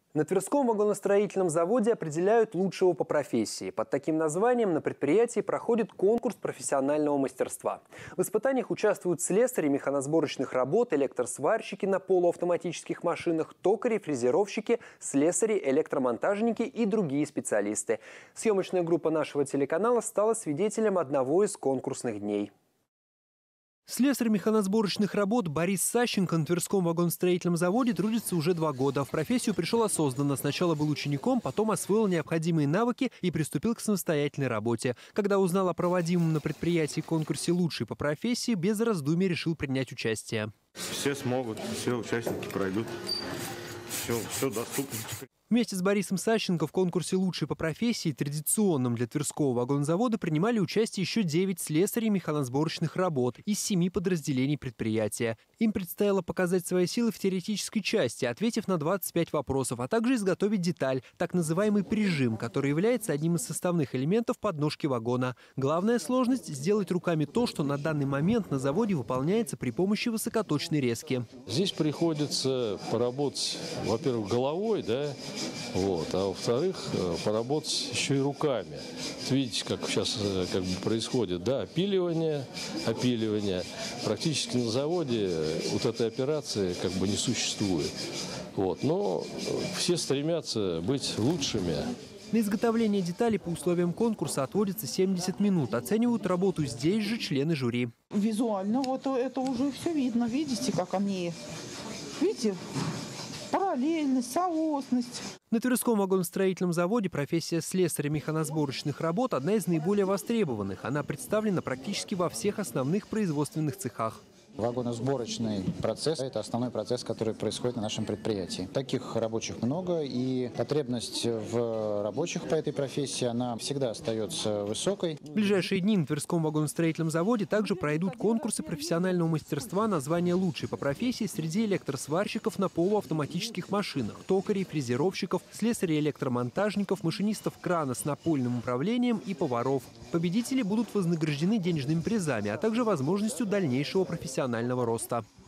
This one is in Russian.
На Тверском вагоностроительном заводе определяют лучшего по профессии. Под таким названием на предприятии проходит конкурс профессионального мастерства. В испытаниях участвуют слесари механосборочных работ, электросварщики на полуавтоматических машинах, токари, фрезеровщики, слесари, электромонтажники и другие специалисты. Съемочная группа нашего телеканала стала свидетелем одного из конкурсных дней. Слесарь механосборочных работ Борис Сащенко на Тверском вагоностроительном заводе трудится уже 2 года. В профессию пришел осознанно. Сначала был учеником, потом освоил необходимые навыки и приступил к самостоятельной работе. Когда узнал о проводимом на предприятии конкурсе «Лучший по профессии», без раздумий решил принять участие. Все смогут, все участники пройдут, все доступно. Вместе с Борисом Сащенко в конкурсе «Лучший по профессии», традиционном для Тверского вагонзавода, принимали участие еще 9 слесарей механосборочных работ из 7 подразделений предприятия. Им предстояло показать свои силы в теоретической части, ответив на 25 вопросов, а также изготовить деталь, так называемый прижим, который является одним из составных элементов подножки вагона. Главная сложность – сделать руками то, что на данный момент на заводе выполняется при помощи высокоточной резки. Здесь приходится поработать, во-первых, головой, а во-вторых, поработать еще и руками. Видите, как сейчас происходит, опиливание. Практически на заводе вот этой операции не существует. Но все стремятся быть лучшими. На изготовление деталей по условиям конкурса отводится 70 минут. Оценивают работу здесь же члены жюри. Визуально это уже все видно. Видите, как они... Видите? Параллельность, соосность. На Тверском вагоностроительном заводе профессия слесаря механосборочных работ – одна из наиболее востребованных. Она представлена практически во всех основных производственных цехах. Вагоносборочный процесс – это основной процесс, который происходит на нашем предприятии. Таких рабочих много, и потребность в рабочих по этой профессии, она всегда остается высокой. В ближайшие дни на Тверском вагоностроительном заводе также пройдут конкурсы профессионального мастерства на звание «Лучший по профессии» среди электросварщиков на полуавтоматических машинах, токарей, фрезеровщиков, слесарей, электромонтажников, машинистов крана с напольным управлением и поваров. Победители будут вознаграждены денежными призами, а также возможностью дальнейшего профессионального роста.